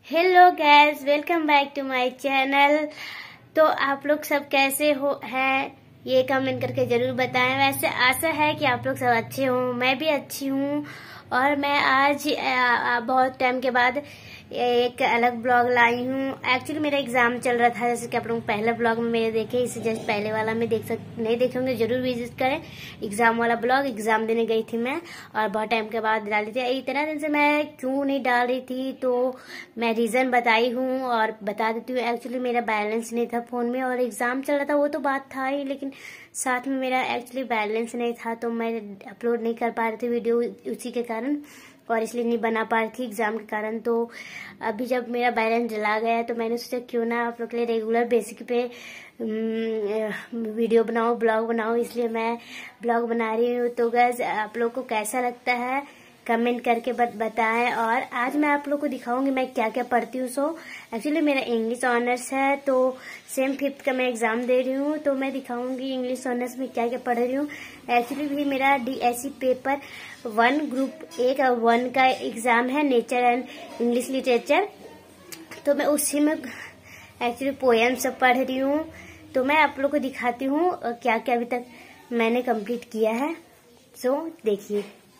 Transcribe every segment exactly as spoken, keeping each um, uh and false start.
Hello guys, welcome back to my channel. तो आप लोग सब कैसे हो है ये कमेंट करके जरूर बताएं। वैसे आशा है कि आप लोग सब अच्छे हो, मैं भी अच्छी हूँ। और मैं आज आ, बहुत टाइम के बाद एक अलग ब्लॉग लाई हूँ। एक्चुअली मेरा एग्जाम चल रहा था, जैसे कि आप लोग पहले ब्लॉग में मेरे देखे, इससे जस्ट पहले वाला में देख सक नहीं देखे होंगे, जरूर विजिट करें। एग्जाम वाला ब्लॉग एग्जाम देने गई थी मैं, और बहुत टाइम के बाद डाली थी। इतना दिन से मैं क्यों नहीं डाल रही थी तो मैं रीजन बताई हूँ और बता देती हूँ। एक्चुअली मेरा बैलेंस नहीं था फोन में, और एग्जाम चल रहा था वो तो बात था ही, लेकिन साथ में मेरा एक्चुअली बैलेंस नहीं था, तो मैं अपलोड नहीं कर पा रही थी वीडियो उसी के कारण, और इसलिए नहीं बना पा रही थी एग्जाम के कारण। तो अभी जब मेरा बैलेंस डला गया है तो मैंने सोचा क्यों ना आप लोग के लिए रेगुलर बेसिक पे वीडियो बनाओ, ब्लॉग बनाओ, इसलिए मैं ब्लॉग बना रही हूँ। तो गाइस आप लोग को कैसा लगता है कमेंट करके बताएं। और आज मैं आप लोग को दिखाऊंगी मैं क्या क्या पढ़ती हूँ। सो एक्चुअली मेरा इंग्लिश ऑनर्स है, तो सेम फिफ्थ का मैं एग्जाम दे रही हूँ, तो मैं दिखाऊंगी इंग्लिश ऑनर्स में क्या क्या पढ़ रही हूँ। एक्चुअली भी मेरा DSC paper one group A का वन का एग्जाम है, नेचर एंड इंग्लिश लिटरेचर। तो मैं उसी में एक्चुअली पोएम सब पढ़ रही हूँ, तो मैं आप लोग को दिखाती हूँ क्या क्या अभी तक मैंने कंप्लीट किया है। सो देखिए।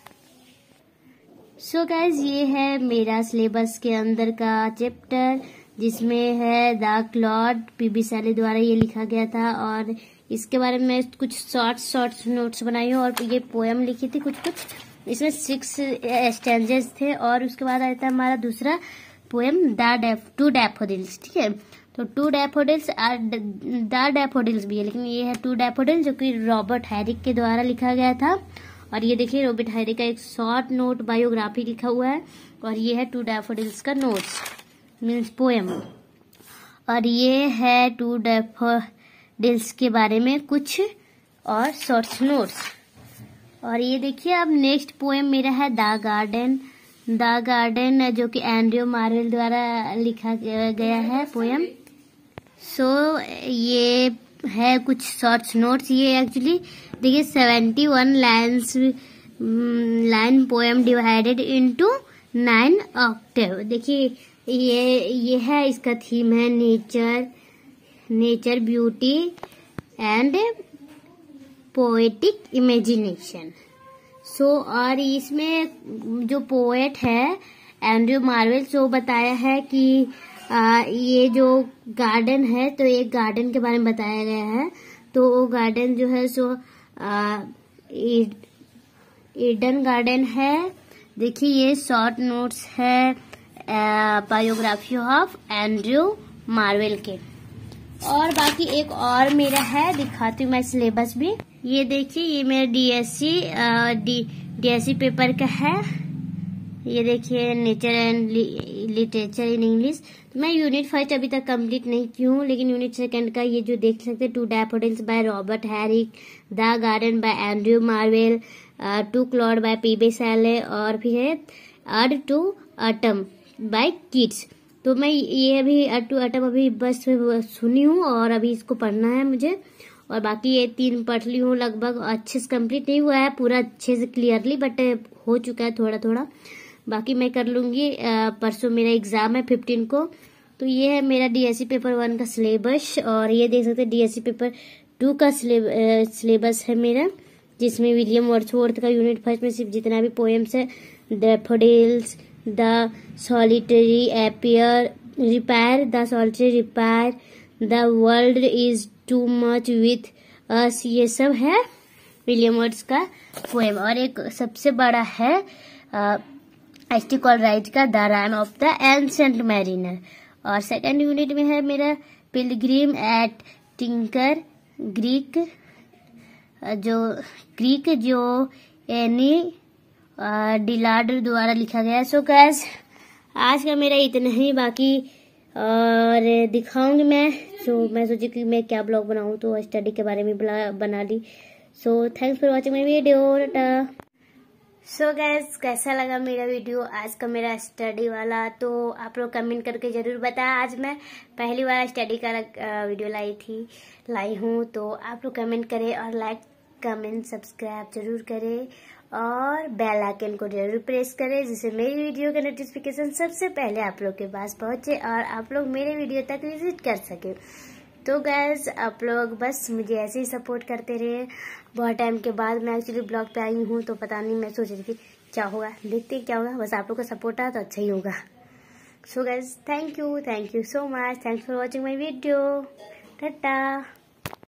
सो so गाइज ये है मेरा सिलेबस के अंदर का चैप्टर, जिसमें है द क्लॉड, पीबी शैली द्वारा ये लिखा गया था, और इसके बारे में कुछ शॉर्ट शॉर्ट नोट्स बनाई हूँ, और ये पोएम लिखी थी कुछ कुछ। इसमें सिक्स स्टैंजेस थे, और उसके बाद आया था हमारा दूसरा poem the deaf to daffodils. ठीक है, तो टू डैफोडिल्स द डैफोडिल्स भी है, लेकिन ये है टू डैफोडिल्स, जो कि रॉबर्ट हैरिक के द्वारा लिखा गया था। और ये देखिए रॉबर्ट हैरिक का एक शॉर्ट नोट बायोग्राफी लिखा हुआ है, और ये है टू डैफोडिल्स का नोट्स मीन्स पोएम। और ये है टू डैफोडिल्स के बारे में कुछ और शॉर्ट नोट्स। और ये देखिए अब नेक्स्ट पोएम मेरा है द गार्डन। द गार्डन जो कि एंड्रयू मार्वेल द्वारा लिखा गया है पोएम। सो ये है कुछ शॉर्ट्स नोट्स। ये एक्चुअली देखिए seventy one lines line poem divided into nine octave. देखिए ये ये है, इसका थीम है nature nature beauty and poetic imagination. So और इसमें जो पोएट है एंड्रयू मार्वेल, सो बताया है कि आ, ये जो गार्डन है, तो एक गार्डन के बारे में बताया गया है। तो वो गार्डन जो है सो ईडन गार्डन है। देखिए ये शॉर्ट नोट्स है बायोग्राफी ऑफ एंड्रयू मार्वेल के। और बाकी एक और मेरा है, दिखाती हूँ मैं सिलेबस भी। ये देखिए ये मेरा डीएससी डीएससी पेपर का है। ये देखिए nature and literature in English. तो मैं यूनिट फर्स्ट अभी तक कंप्लीट नहीं की हूँ, लेकिन यूनिट सेकंड का ये जो देख सकते हैं, to daffodils by Robert Herrick, the garden by Andrew Marvell, to cloud by PB Shelley, और फिर है ode to autumn by Keats. तो मैं ये अभी अर्ड टू ऑटम अभी बस सुनी हूँ, और अभी इसको पढ़ना है मुझे। और बाकी ये तीन पढ़ ली हूँ लगभग, अच्छे से कंप्लीट नहीं हुआ है पूरा अच्छे से क्लियरली, बट हो चुका है थोड़ा थोड़ा। बाकी मैं कर लूंगी, परसों मेरा एग्जाम है फिफ्टीन को। तो ये है मेरा डीएससी पेपर वन का सिलेबस, और ये देख सकते हैं डीएससी पेपर टू का सिलेबस है मेरा, जिसमें विलियम वर्ड्सवर्थ का यूनिट फर्स्ट में सिर्फ जितना भी पोएम्स है, daffodils, the solitary reaper, reaper the solitary reaper, the world is too much with us, ये सब है विलियम वर्ड्स का पोएम। और एक सबसे बड़ा है एच टी कोलराइज का the rime of the ancient mariner. और सेकंड यूनिट में है मेरा पिलग्रिम एट टिंकर, ग्रीक जो ग्रीक जो एनी डिलार्ड द्वारा लिखा गया है। सो गाइस आज का मेरा इतना ही, बाकी और दिखाऊंगी मैं। सो मैं सोची कि मैं क्या ब्लॉग बनाऊं, तो स्टडी के बारे में बना ली। So thanks for watching my video, tata. So guys कैसा लगा मेरा वीडियो आज का, मेरा स्टडी वाला, तो आप लोग कमेंट करके जरूर बताएं। आज मैं पहली बार स्टडी का वीडियो लाई थी लाई हूँ, तो आप लोग कमेंट करें और लाइक कमेंट सब्सक्राइब जरूर करें। और बेल आइकन को जरूर प्रेस करें जिससे मेरी वीडियो का नोटिफिकेशन सबसे पहले आप लोग के पास पहुंचे और आप लोग मेरे वीडियो तक विजिट कर सके। तो गैस आप लोग बस मुझे ऐसे ही सपोर्ट करते रहे। बहुत टाइम के बाद मैं एक्चुअली ब्लॉग पे आई हूँ, तो पता नहीं, मैं सोच रही थी क्या होगा, देखते क्या होगा। बस आप लोग का सपोर्ट आया तो अच्छा ही होगा। So guys thank you thank you so much, thanks for watching my video. Tata.